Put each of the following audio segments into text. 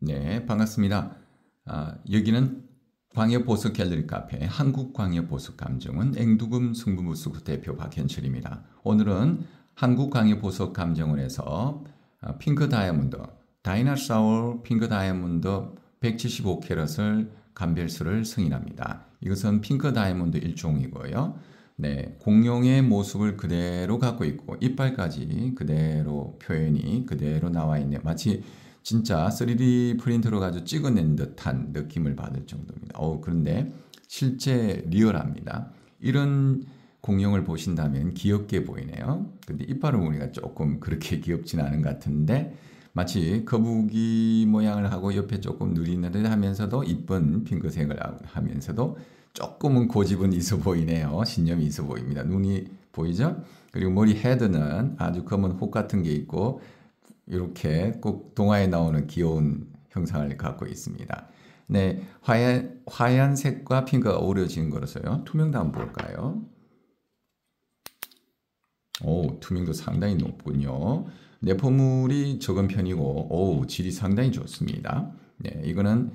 네, 반갑습니다. 여기는 광역보석 갤러리 카페 한국광역보석감정원 앵두금 승부부수 대표 박현철입니다. 오늘은 한국광역보석감정원에서 핑크 다이아몬드, 다이나사울 핑크 다이아몬드 175캐럿을 감별수를 승인합니다. 이것은 핑크 다이아몬드 일종이고요. 네, 공룡의 모습을 그대로 갖고 있고 이빨까지 그대로 표현이 그대로 나와 있네요. 마치 진짜 3D 프린터로 가지고 찍어낸 듯한 느낌을 받을 정도입니다. 그런데 실제 리얼합니다. 이런 공룡을 보신다면 귀엽게 보이네요. 근데 이빨을 보니까 조금 그렇게 귀엽진 않은 것 같은데 마치 거북이 모양을 하고 옆에 조금 누리느릿하면서도 이쁜 핑크색을 하면서도 조금은 고집은 있어 보이네요. 신념이 있어 보입니다. 눈이 보이죠? 그리고 머리 헤드는 아주 검은 혹 같은 게 있고 이렇게 꼭 동화에 나오는 귀여운 형상을 갖고 있습니다. 네, 하얀색과 핑크가 어우러진 거라서요. 투명도 한번 볼까요? 투명도 상당히 높군요. 내포물이 적은 편이고, 질이 상당히 좋습니다. 네, 이거는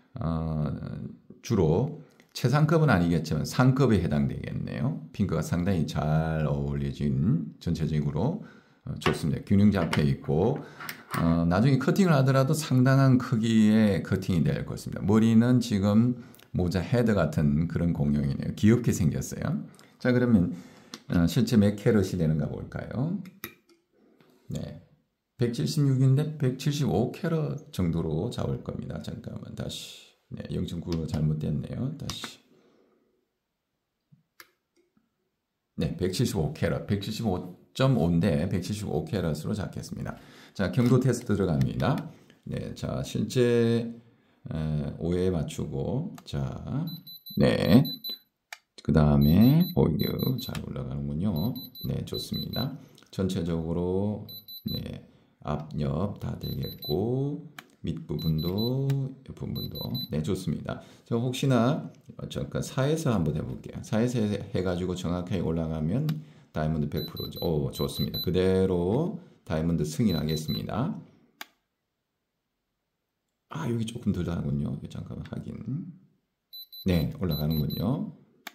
주로 최상급은 아니겠지만 상급에 해당되겠네요. 핑크가 상당히 잘 어울려진 전체적으로 좋습니다. 균형 잡혀 있고 나중에 커팅을 하더라도 상당한 크기의 커팅이 될 것입니다. 머리는 지금 모자 헤드 같은 그런 공룡이네요. 귀엽게 생겼어요. 자, 그러면 실제 몇 캐럿이 되는가 볼까요? 네, 176인데 175캐럿 정도로 잡을 겁니다. 잠깐만 다시. 네, 0.9로 잘못됐네요. 다시. 네, 175캐럿, 175.5인데 175캐럿으로 잡겠습니다. 자, 경도 테스트 들어갑니다. 네, 자, 실제 5에 맞추고, 자, 네, 그 다음에 오히려 잘 올라가는군요. 네, 좋습니다. 전체적으로 네, 앞, 옆 다 되겠고 밑부분도 옆 부분도 네, 좋습니다. 저 혹시나 잠깐 4에서 한번 해볼게요. 4에서 해가지고 정확하게 올라가면 다이아몬드 100%죠. 좋습니다. 그대로 다이아몬드 승인하겠습니다. 여기 조금 더 나군요. 잠깐만 확인. 네, 올라가는군요.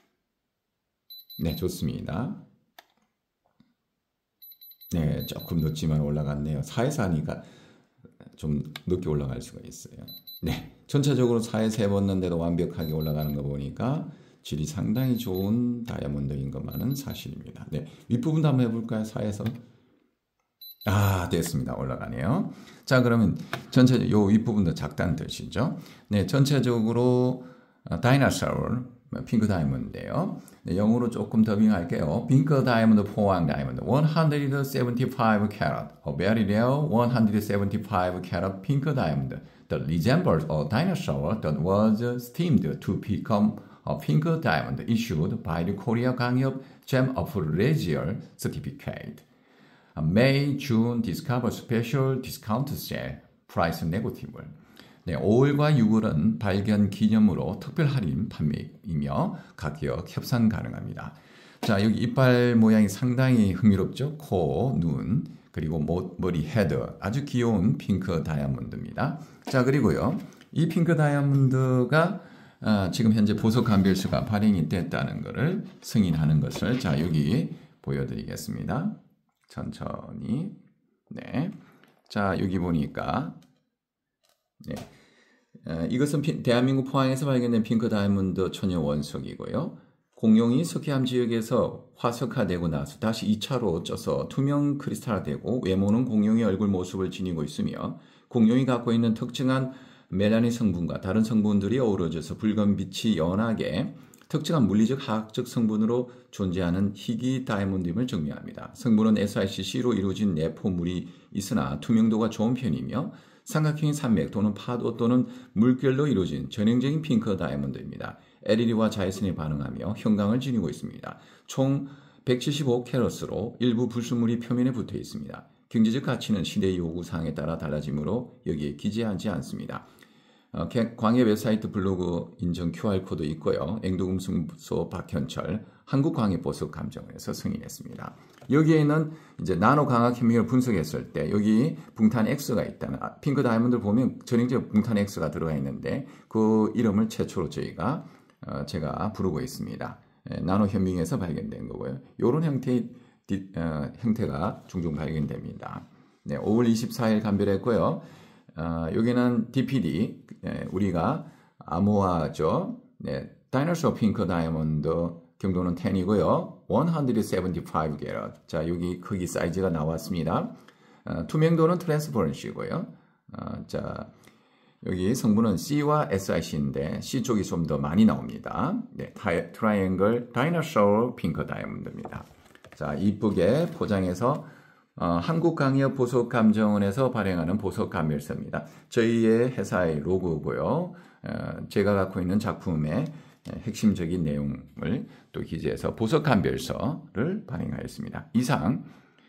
네, 좋습니다. 네, 조금 늦지만 올라갔네요. 4에서 하니까 좀 늦게 올라갈 수가 있어요. 네, 전체적으로 4에서 해봤는데도 완벽하게 올라가는 거 보니까 질이 상당히 좋은 다이아몬드인 것만은 사실입니다. 네, 윗부분도 한번 해볼까요? 4에서. 됐습니다. 올라가네요. 자, 그러면 전체 요 윗부분도 작다는 뜻이죠. 네, 전체적으로 다이나사울 핑크 다이아몬드인데요. 네, 영어로 조금 더빙할게요. 핑크 다이아몬드 포항 다이아몬드 175 carat, a very rare 175 carat pink diamond that resembles a dinosaur that was steamed to become a pink diamond issued by the Korea Gangyeop Gem of Leisure Certificate. May, June discover special discount sale, price negotiable. 네, 5월과 6월은 발견 기념으로 특별 할인 판매이며 가격 협상 가능합니다. 자, 여기 이빨 모양이 상당히 흥미롭죠? 코, 눈, 그리고 머리 헤드, 아주 귀여운 핑크 다이아몬드입니다. 자, 그리고요, 이 핑크 다이아몬드가 지금 현재 보석 감별수가 발행이 됐다는 것을 승인하는 것을 자, 여기 보여드리겠습니다. 천천히. 네, 자, 여기 보니까 네, 이것은 대한민국 포항에서 발견된 핑크 다이아몬드 천연 원석이고요. 공룡이 석회암 지역에서 화석화되고 나서 다시 2차로 쪄서 투명 크리스탈화되고 외모는 공룡의 얼굴 모습을 지니고 있으며 공룡이 갖고 있는 특징한 멜라닌 성분과 다른 성분들이 어우러져서 붉은 빛이 연하게 특정한 물리적 화학적 성분으로 존재하는 희귀 다이아몬드임을 증명합니다. 성분은 SiCC로 이루어진 내포물이 있으나 투명도가 좋은 편이며 삼각형의 산맥 또는 파도 또는 물결로 이루어진 전형적인 핑크 다이아몬드입니다. LED와 자외선에 반응하며 형광을 지니고 있습니다. 총 175캐럿으로 일부 불순물이 표면에 붙어 있습니다. 경제적 가치는 시대 요구사항에 따라 달라지므로 여기에 기재하지 않습니다. 광해 웹사이트 블로그 인증 QR코드 있고요. 앵두금승부소 박현철 한국광역 보석 감정원에서 승인했습니다. 여기에는 이제 나노 광학 현미경을 분석했을 때 여기 붕탄 X가 있다는 핑크 다이아몬드 보면 전형적 붕탄 X가 들어가 있는데 그 이름을 최초로 제가 부르고 있습니다. 나노 현미경에서 발견된 거고요. 이런 형태가 종종 발견됩니다. 네, 5월 24일 감별했고요. 여기는 DPD 우리가 아모아죠. 네, 다이너소 핑크 다이아몬드 경도는 10이고요. 175 캐럿. 자, 여기 크기 사이즈가 나왔습니다. 투명도는 트랜스퍼런시고요. 자, 여기 성분은 C와 SiC인데 C 쪽이 좀 더 많이 나옵니다. 네, 트라이앵글 다이너소 핑크 다이아몬드입니다. 자, 이쁘게 포장해서 한국광역 보석감정원에서 발행하는 보석감별서입니다. 저희의 회사의 로고고요. 제가 갖고 있는 작품의 핵심적인 내용을 또 기재해서 보석감별서를 발행하였습니다. 이상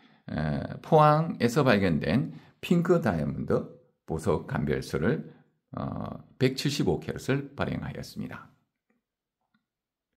포항에서 발견된 핑크 다이아몬드 보석감별서를 175캐럿을 발행하였습니다.